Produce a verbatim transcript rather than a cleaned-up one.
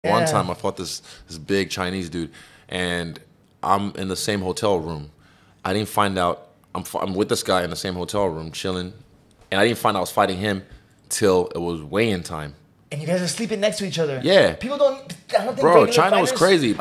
Yeah. One time I fought this this big Chinese dude, and I'm in the same hotel room. I didn't find out I'm I'm with this guy in the same hotel room chilling, and I didn't find out I was fighting him till it was weigh-in time. And you guys are sleeping next to each other. Yeah. People don't. I don't think Bro, regular China was fighters- crazy.